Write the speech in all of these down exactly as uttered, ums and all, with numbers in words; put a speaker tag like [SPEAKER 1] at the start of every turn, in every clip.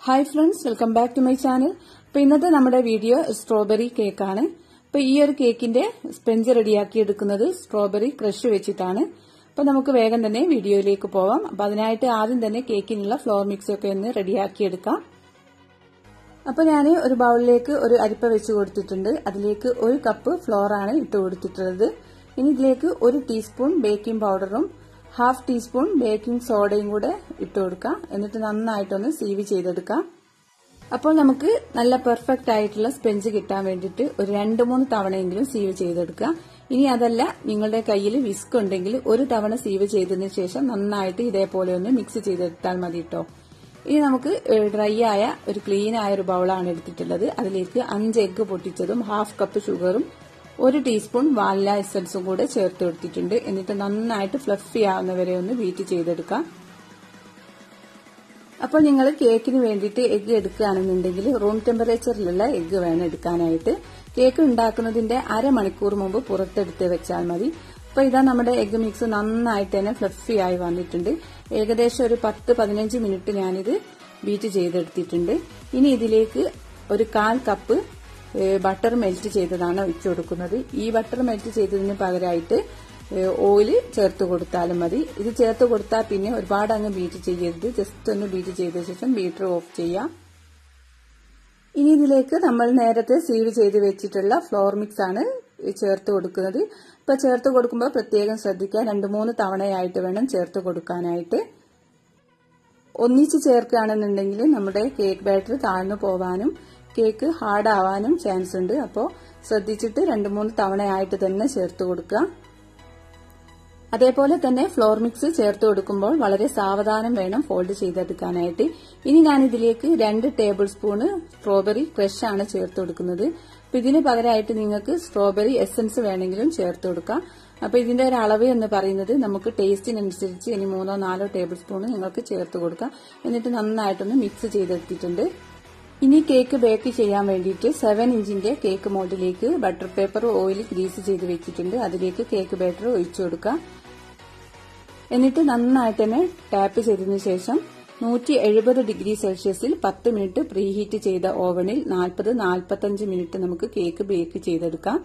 [SPEAKER 1] Hi friends, welcome back to my channel. അപ്പോൾ ഇന്നത്തെ നമ്മുടെ വീഡിയോ സ്ട്രോബെറി കേക്ക് ആണ്. അപ്പോൾ ഈ ഒരു കേക്കിന്റെ സ്പഞ്ച് റെഡിയാക്കി എടുക്കുന്നത് സ്ട്രോബെറി ക്രഷ് വെച്ചിട്ടാണ്. അപ്പോൾ നമുക്ക് വേഗം തന്നെ വീഡിയോയിലേക്ക് പോവാം. അപ്പോൾ അതിനായിട്ട് ആദ്യം തന്നെ കേക്കിനുള്ള ഫ്ലോർ മിക്സ് ഒക്കെ ഒന്ന് റെഡിയാക്കി എടുക്കാം. അപ്പോൾ ഞാൻ ഒരു ബൗളിലേക്ക് ഒരു അരിപ്പ വെച്ച് കൊടുത്തിട്ടുണ്ട്. അതിലേക്ക് ഒരു കപ്പ് ഫ്ലോർ ആണ് ഇട്ട് കൊടുത്തിട്ടുള്ളത്. ഇനി ഇതിലേക്ക് ഒരു ടീസ്പൂൺ ബേക്കിംഗ് പൗഡറും ഹാഫ് ടീസ്പൂൺ ബേക്കിംഗ് സോഡയും കൂടെ ഇട്ട് കൊടുക്കാം. എന്നിട്ട് നന്നായിട്ടൊന്ന് സീവ് ചെയ്തെടുക്കാം. അപ്പോൾ നമുക്ക് നല്ല പെർഫെക്റ്റ് ആയിട്ടുള്ള സ്പഞ്ച് കിട്ടാൻ വേണ്ടിയിട്ട് ഒരു രണ്ട് മൂന്ന് തവണയെങ്കിലും സീവ് ചെയ്തെടുക്കാം. ഇനി അതല്ല നിങ്ങളുടെ കയ്യിൽ വിസ്ക് ഉണ്ടെങ്കിൽ ഒരു തവണ സീവ് ചെയ്തതിനു ശേഷം നന്നായിട്ട് ഇതേപോലെ ഒന്ന് മിക്സ് ചെയ്തെടുത്താൽ മതി കേട്ടോ. ഇനി നമുക്ക് ഡ്രൈ ആയ ഒരു ക്ലീൻ ആയ ഒരു ബൗളാണ് എടുത്തിട്ടുള്ളത്. അതിലേക്ക് അഞ്ച് എഗ്ഗ് പൊട്ടിച്ചതും ഹാഫ് കപ്പ് ഷുഗറും ഒരു ടീസ്പൂൺ വാനില എസൻസും കൂടെ ചേർത്ത് കൊടുത്തിട്ടുണ്ട്. എന്നിട്ട് നന്നായിട്ട് ഫ്ലഫി ആവുന്നവരെ ഒന്ന് ബീറ്റ് ചെയ്തെടുക്കാം. അപ്പോൾ നിങ്ങൾ കേക്കിന് വേണ്ടിയിട്ട് എഗ്ഗ് എടുക്കുകയാണെന്നുണ്ടെങ്കിൽ റൂം ടെമ്പറേച്ചറിലുള്ള എഗ്ഗ് വേണം എടുക്കാനായിട്ട്. കേക്ക് ഉണ്ടാക്കുന്നതിന്റെ അരമണിക്കൂർ മുമ്പ് പുറത്തെടുത്ത് വെച്ചാൽ മതി. അപ്പോൾ ഇതാ നമ്മുടെ എഗ്ഗ് മിക്സ് നന്നായിട്ട് തന്നെ ഫ്ലഫി ആയി വന്നിട്ടുണ്ട്. ഏകദേശം ഒരു പത്ത് പതിനഞ്ച് മിനിറ്റ് ഞാനിത് ബീറ്റ് ചെയ്തെടുത്തിട്ടുണ്ട്. ഇനി ഇതിലേക്ക് ഒരു കാൽ കപ്പ് ബട്ടർ മെൽറ്റ് ചെയ്തതാണ് ഒഴിച്ചു കൊടുക്കുന്നത്. ഈ ബട്ടർ മെൽറ്റ് ചെയ്തതിന് പകരമായിട്ട് ഓയിൽ ചേർത്ത് കൊടുത്താലും മതി. ഇത് ചേർത്ത് കൊടുത്താൽ പിന്നെ ഒരുപാട് അങ്ങ് ബീറ്റ് ചെയ്യരുത്. ജസ്റ്റ് ഒന്ന് ബീറ്റ് ചെയ്ത ശേഷം ബീറ്റർ ഓഫ് ചെയ്യാം. ഇനി ഇതിലേക്ക് നമ്മൾ നേരത്തെ സീവ് ചെയ്ത് വെച്ചിട്ടുള്ള ഫ്ലോർ മിക്സ് ആണ് ചേർത്ത് കൊടുക്കുന്നത്. ഇപ്പൊ ചേർത്ത് കൊടുക്കുമ്പോൾ പ്രത്യേകം ശ്രദ്ധിക്കുക, രണ്ട് മൂന്ന് തവണയായിട്ട് വേണം ചേർത്ത് കൊടുക്കാനായിട്ട്. ഒന്നിച്ച് ചേർക്കുകയാണെന്നുണ്ടെങ്കിൽ നമ്മുടെ കേക്ക് ബാറ്റർ താഴ്ന്നു പോവാനും കേക്ക് ഹാർഡ് ആവാനും ചാൻസ് ഉണ്ട്. അപ്പോൾ ശ്രദ്ധിച്ചിട്ട് രണ്ട് മൂന്ന് തവണയായിട്ട് തന്നെ ചേർത്ത് കൊടുക്കുക. അതേപോലെ തന്നെ ഫ്ലോർ മിക്സ് ചേർത്ത് കൊടുക്കുമ്പോൾ വളരെ സാവധാനം വേണം ഫോൾഡ് ചെയ്തെടുക്കാനായിട്ട്. ഇനി ഞാൻ ഇതിലേക്ക് രണ്ട് ടേബിൾ സ്പൂണ് സ്ട്രോബെറി ക്രഷ് ആണ് ചേർത്ത് കൊടുക്കുന്നത്. അപ്പൊ ഇതിന് പകരമായിട്ട് നിങ്ങൾക്ക് സ്ട്രോബെറി എസൻസ് വേണമെങ്കിലും ചേർത്ത് കൊടുക്കാം. അപ്പൊ ഇതിന്റെ ഒരു അളവ് എന്ന് പറയുന്നത് നമുക്ക് ടേസ്റ്റിനനുസരിച്ച് ഇനി മൂന്നോ നാലോ ടേബിൾ സ്പൂണ് നിങ്ങൾക്ക് ചേർത്ത് കൊടുക്കാം. എന്നിട്ട് നന്നായിട്ടൊന്ന് മിക്സ് ചെയ്തെടുത്തിട്ടുണ്ട്. ഇനി കേക്ക് ബേക്ക് ചെയ്യാൻ വേണ്ടിയിട്ട് സെവൻ ഇഞ്ചിന്റെ കേക്ക് മോൾഡിലേക്ക് ബട്ടർ പേപ്പർ ഓയിൽ ഗ്രീസ് ചെയ്ത് വെച്ചിട്ടുണ്ട്. അതിലേക്ക് കേക്ക് ബാറ്റർ ഒഴിച്ചു കൊടുക്കാം. എന്നിട്ട് നന്നായിട്ട് തന്നെ ടാപ്പ് ചെയ്തതിനു ശേഷം നൂറ്റി എഴുപത് ഡിഗ്രി സെൽഷ്യസിൽ പത്ത് മിനിറ്റ് പ്രീഹീറ്റ് ചെയ്ത ഓവനിൽ നാൽപ്പത് നാൽപ്പത്തഞ്ച് മിനിറ്റ് നമുക്ക് കേക്ക് ബേക്ക് ചെയ്തെടുക്കാം.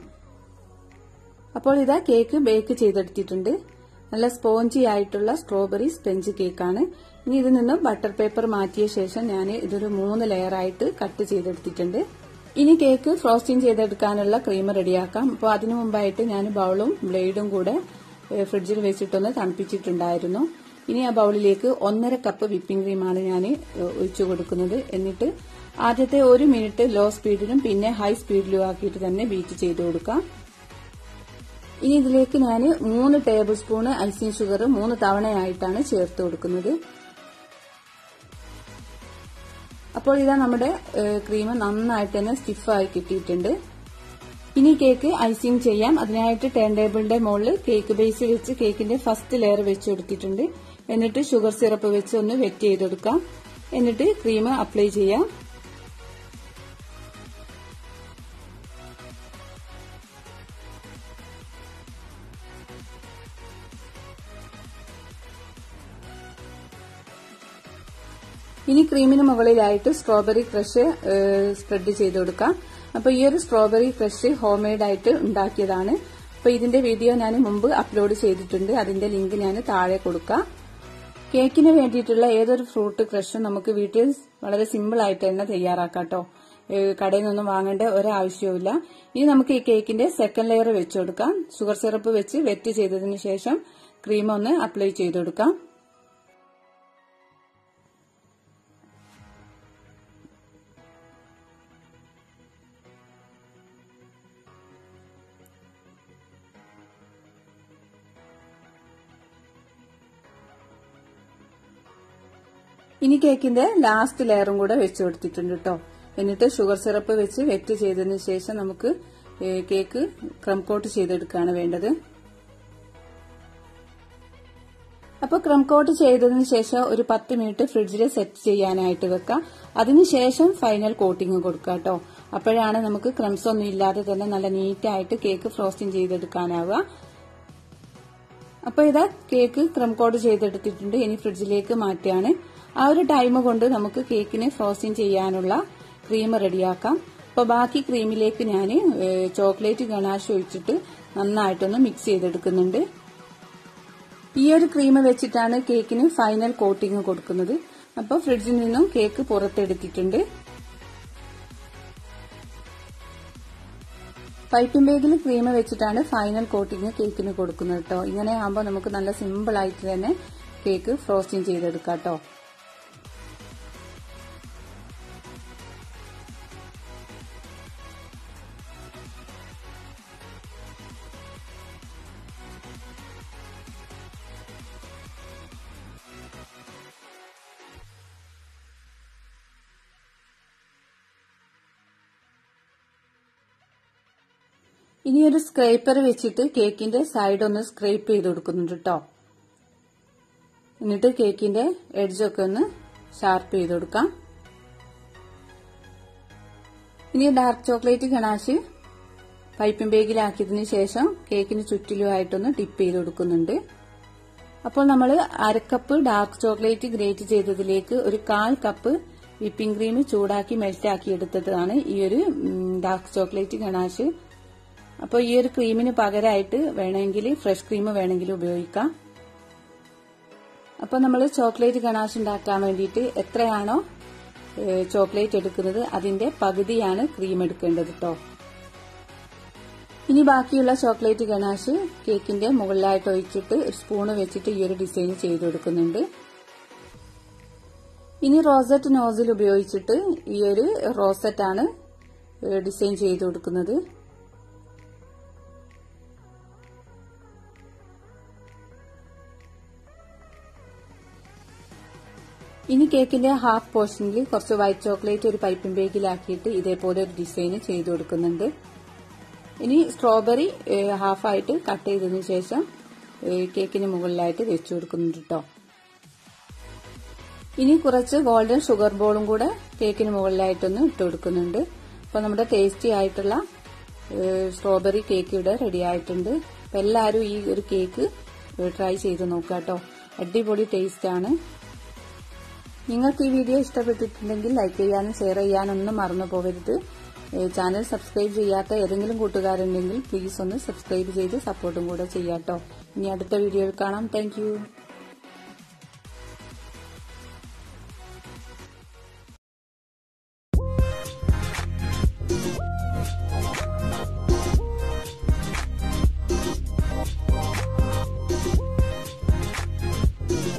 [SPEAKER 1] അപ്പോൾ ഇതാ കേക്ക് ബേക്ക് ചെയ്തെടുത്തിട്ടുണ്ട്. നല്ല സ്പോഞ്ചി ആയിട്ടുള്ള സ്ട്രോബെറി സ്പഞ്ച് കേക്കാണ്. ഇനി ഇതിൽ നിന്നും ബട്ടർ പേപ്പർ മാറ്റിയ ശേഷം ഞാൻ ഇതൊരു മൂന്ന് ലെയർ ആയിട്ട് കട്ട് ചെയ്തെടുത്തിട്ടുണ്ട്. ഇനി കേക്ക് ഫ്രോസ്റ്റിംഗ് ചെയ്തെടുക്കാനുള്ള ക്രീം റെഡിയാക്കാം. അപ്പോൾ അതിനു മുമ്പായിട്ട് ഞാൻ ബൗളും ബ്ലേഡും കൂടെ ഫ്രിഡ്ജിൽ വെച്ചിട്ടൊന്ന് തണുപ്പിച്ചിട്ടുണ്ടായിരുന്നു. ഇനി ആ ബൗളിലേക്ക് ഒന്നര കപ്പ് വിപ്പിംഗ് ക്രീമാണ് ഞാൻ ഒഴിച്ചു കൊടുക്കുന്നത്. എന്നിട്ട് ആദ്യത്തെ ഒരു മിനിറ്റ് ലോ സ്പീഡിലും പിന്നെ ഹൈ സ്പീഡിലും ആക്കിയിട്ട് തന്നെ ബീറ്റ് ചെയ്ത് കൊടുക്കാം. ഇനി ഇതിലേക്ക് ഞാൻ മൂന്ന് ടേബിൾ സ്പൂണ് ഐസിങ് ഷുഗർ മൂന്ന് തവണയായിട്ടാണ് ചേർത്ത് കൊടുക്കുന്നത്. അപ്പോൾ ഇതാ നമ്മുടെ ക്രീം നന്നായിട്ട് തന്നെ സ്റ്റിഫായി കിട്ടിയിട്ടുണ്ട്. ഇനി കേക്ക് ഐസിങ് ചെയ്യാം. അതിനായിട്ട് ടേൺ ടേബിളിന്റെ മുകളിൽ കേക്ക് ബേസ് വെച്ച് കേക്കിന്റെ ഫസ്റ്റ് ലെയർ വെച്ച് കൊടുത്തിട്ടുണ്ട്. എന്നിട്ട് ഷുഗർ സിറപ്പ് വെച്ച് ഒന്ന് വെറ്റ് ചെയ്തെടുക്കാം. എന്നിട്ട് ക്രീം അപ്ലൈ ചെയ്യാം. ഇനി ക്രീമിന് മുകളിലായിട്ട് സ്ട്രോബെറി ക്രഷ് സ്പ്രെഡ് ചെയ്ത് കൊടുക്കാം. അപ്പൊ ഈ ഒരു സ്ട്രോബെറി ക്രഷ് ഹോം മെയ്ഡ് ആയിട്ട് ഉണ്ടാക്കിയതാണ്. അപ്പൊ ഇതിന്റെ വീഡിയോ ഞാൻ മുമ്പ് അപ്ലോഡ് ചെയ്തിട്ടുണ്ട്. അതിന്റെ ലിങ്ക് ഞാൻ താഴെ കൊടുക്കാം. കേക്കിന് വേണ്ടിയിട്ടുള്ള ഏതൊരു ഫ്രൂട്ട് ക്രഷും നമുക്ക് വീട്ടിൽ വളരെ സിമ്പിൾ ആയിട്ട് തന്നെ തയ്യാറാക്കാം കേട്ടോ. കടയിൽ നിന്നൊന്നും വാങ്ങേണ്ട ഒരാവശ്യവുമില്ല. ഇനി നമുക്ക് ഈ കേക്കിന്റെ സെക്കൻഡ് ലെയർ വെച്ച് കൊടുക്കാം. ഷുഗർ സിറപ്പ് വെച്ച് വെറ്റ് ചെയ്തതിനു ശേഷം ക്രീം ഒന്ന് അപ്ലൈ ചെയ്ത് കൊടുക്കാം. ഇനി കേക്കിന്റെ ലാസ്റ്റ് ലെയറും കൂടെ വെച്ച് കൊടുത്തിട്ടുണ്ട് കേട്ടോ. എന്നിട്ട് ഷുഗർ സിറപ്പ് വെച്ച് വെറ്റ് ചെയ്തതിനു ശേഷം നമുക്ക് കേക്ക് ക്രം കോട്ട് ചെയ്തെടുക്കുകയാണ് വേണ്ടത്. അപ്പോൾ ക്രം കോട്ട് ചെയ്തതിനു ശേഷം ഒരു പത്ത് മിനിറ്റ് ഫ്രിഡ്ജിൽ സെറ്റ് ചെയ്യാനായിട്ട് വെക്കാം. അതിനുശേഷം ഫൈനൽ കോട്ടിങ് കൊടുക്കാം കേട്ടോ. അപ്പോഴാണ് നമുക്ക് ക്രംസ് ഒന്നും ഇല്ലാതെ തന്നെ നല്ല നീറ്റായിട്ട് കേക്ക് ഫ്രോസ്റ്റിംഗ് ചെയ്തെടുക്കാനാവുക. അപ്പോൾ ഇതാ കേക്ക് ക്രം കോട്ട് ചെയ്തെടുത്തിട്ടുണ്ട്. ഇനി ഫ്രിഡ്ജിലേക്ക് മാറ്റുകയാണ്. ആ ഒരു ടൈം കൊണ്ട് നമുക്ക് കേക്കിന് ഫ്രോസ്റ്റിംഗ് ചെയ്യാനുള്ള ക്രീം റെഡിയാക്കാം. അപ്പോൾ ബാക്കി ക്രീമിലേക്ക് ഞാൻ ചോക്ലേറ്റ് ഗണാഷ് ഒഴിച്ചിട്ട് നന്നായിട്ടൊന്ന് മിക്സ് ചെയ്തെടുക്കുന്നുണ്ട്. ഈ ഒരു ക്രീം വെച്ചിട്ടാണ് കേക്കിന് ഫൈനൽ കോട്ടിംഗ് കൊടുക്കുന്നത്. അപ്പോൾ ഫ്രിഡ്ജിൽ നിന്നും കേക്ക് പുറത്തെടുത്തിട്ടുണ്ട്. പൈപ്പിംഗ് ബാഗിൽ ക്രീം വെച്ചിട്ടാണ് ഫൈനൽ കോട്ടിംഗ് കേക്കിന് കൊടുക്കുന്നത് കേട്ടോ. ഇങ്ങനെ ആകുമ്പോൾ നമുക്ക് നല്ല സിമ്പിൾ ആയിട്ട് തന്നെ കേക്ക് ഫ്രോസ്റ്റിംഗ് ചെയ്തെടുക്കാം കേട്ടോ. ഇനി ഒരു സ്ക്രേപ്പർ വെച്ചിട്ട് കേക്കിന്റെ സൈഡ് ഒന്ന് സ്ക്രേപ്പ് ചെയ്ത് കൊടുക്കുന്നുണ്ട് കേട്ടോ. എന്നിട്ട് കേക്കിന്റെ എഡ്ജൊക്കെ ഒന്ന് ഷാർപ്പ് ചെയ്ത് കൊടുക്കാം. ഇനി ഡാർക്ക് ചോക്ലേറ്റ് ഗണാഷ് പൈപ്പിംഗ് ബാഗിലാക്കിയതിനു ശേഷം കേക്കിന് ചുറ്റിലുമായിട്ടൊന്ന് ഡിപ്പ് ചെയ്ത് കൊടുക്കുന്നുണ്ട്. അപ്പോൾ നമ്മൾ അരക്കപ്പ് ഡാർക്ക് ചോക്ലേറ്റ് ഗ്രേറ്റ് ചെയ്തതിലേക്ക് ഒരു കാൽ കപ്പ് വിപ്പിംഗ് ക്രീം ചൂടാക്കി മെൽറ്റാക്കി എടുത്തതാണ് ഈ ഒരു ഡാർക്ക് ചോക്ലേറ്റ് ഗണാഷ്. അപ്പോൾ ഈ ഒരു ക്രീമിന് പകരമായിട്ട് വേണമെങ്കിൽ ഫ്രഷ് ക്രീം വേണമെങ്കിൽ ഉപയോഗിക്കാം. അപ്പോൾ നമ്മൾ ചോക്ലേറ്റ് ഗണാഷ് ഉണ്ടാക്കാൻ വേണ്ടിയിട്ട് എത്രയാണോ ചോക്ലേറ്റ് എടുക്കുന്നത് അതിന്റെ പകുതിയാണ് ക്രീം എടുക്കേണ്ടത് കേട്ടോ. ഇനി ബാക്കിയുള്ള ചോക്ലേറ്റ് ഗണാഷ് കേക്കിന്റെ മുകളിലായിട്ട് ഒഴിച്ചിട്ട് ഒരു സ്പൂണ് വെച്ചിട്ട് ഈ ഒരു ഡിസൈൻ ചെയ്ത് കൊടുക്കുന്നുണ്ട്. ഇനി റോസറ്റ് നോസിൽ ഉപയോഗിച്ചിട്ട് ഈ ഒരു റോസറ്റാണ് ഡിസൈൻ ചെയ്ത് കൊടുക്കുന്നത്. ഇനി കേക്കിന്റെ ഹാഫ് പോർഷനിൽ കുറച്ച് വൈറ്റ് ചോക്ലേറ്റ് ഒരു പൈപ്പിംഗ് ബാഗിലാക്കിയിട്ട് ഇതേപോലെ ഒരു ഡിസൈൻ ചെയ്ത് കൊടുക്കുന്നുണ്ട്. ഇനി സ്ട്രോബെറി ഹാഫായിട്ട് കട്ട് ചെയ്തതിനു ശേഷം കേക്കിന് മുകളിലായിട്ട് വെച്ചു കൊടുക്കുന്നുണ്ട് കേട്ടോ. ഇനി കുറച്ച് ഗോൾഡൻ ഷുഗർ ബോളും കൂടെ കേക്കിന് മുകളിലായിട്ടൊന്ന് ഇട്ട് കൊടുക്കുന്നുണ്ട്. അപ്പോൾ നമ്മുടെ ടേസ്റ്റി ആയിട്ടുള്ള സ്ട്രോബെറി കേക്ക് ഇവിടെ റെഡി ആയിട്ടുണ്ട്. അപ്പോൾ എല്ലാവരും ഈ ഒരു കേക്ക് ട്രൈ ചെയ്ത് നോക്കുക കേട്ടോ. അടിപൊളി ടേസ്റ്റ് ആണ്. നിങ്ങൾക്ക് ഈ വീഡിയോ ഇഷ്ടപ്പെട്ടിട്ടുണ്ടെങ്കിൽ ലൈക്ക് ചെയ്യാനും ഷെയർ ചെയ്യാനും ഒന്നും മറന്നു പോകരുത്. ചാനൽ സബ്സ്ക്രൈബ് ചെയ്യാത്ത ഏതെങ്കിലും കൂട്ടുകാരുണ്ടെങ്കിൽ പ്ലീസ് ഒന്ന് സബ്സ്ക്രൈബ് ചെയ്ത് സപ്പോർട്ടും കൂടെ ചെയ്യാട്ടോ. ഇനി അടുത്ത വീഡിയോയിൽ കാണാം. Thank U.